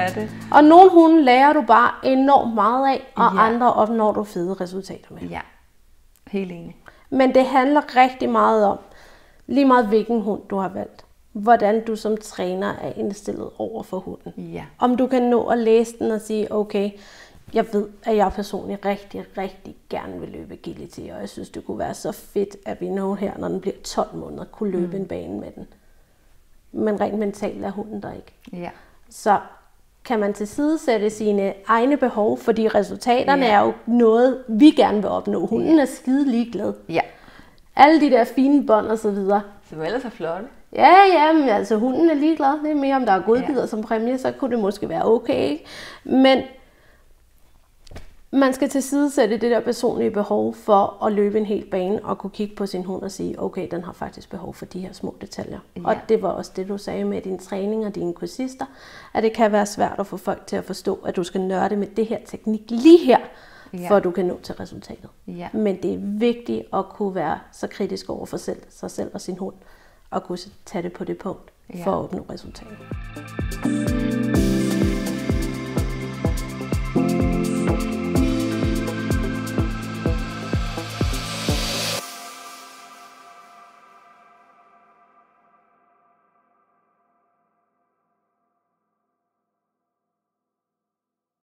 er det. Og nogle hunde lærer du bare enormt meget af, og Ja. andre opnår du fede resultater med. Ja, helt enig. Men det handler rigtig meget om, lige meget hvilken hund du har valgt, hvordan du som træner er indstillet over for hunden. Ja. Om du kan nå at læse den og sige, okay, jeg ved, at jeg personligt rigtig, rigtig gerne vil løbe agility, og jeg synes, det kunne være så fedt, at vi nu her, når den bliver 12 måneder, kunne løbe en bane med den. Men rent mentalt er hunden der ikke. Ja. Så kan man tilsidesætte sine egne behov, fordi resultaterne er jo noget, vi gerne vil opnå. Hunden er skide ligeglad. Ja. Alle de der fine bånd og så videre. Som ellers er flotte. Ja, men altså hunden er ligeglad. Det er mere, om der er godbidder som præmie, så kunne det måske være okay. Ikke? Men man skal tilsidesætte det der personlige behov for at løbe en hel bane og kunne kigge på sin hund og sige, okay, den har faktisk behov for de her små detaljer. Ja. Og det var også det, du sagde med din træning og dine kursister, at det kan være svært at få folk til at forstå, at du skal nørde med det her teknik lige her, for at du kan nå til resultatet. Ja. Men det er vigtigt at kunne være så kritisk over for sig selv og sin hund, og kunne tage det på det punkt for at opnå resultatet.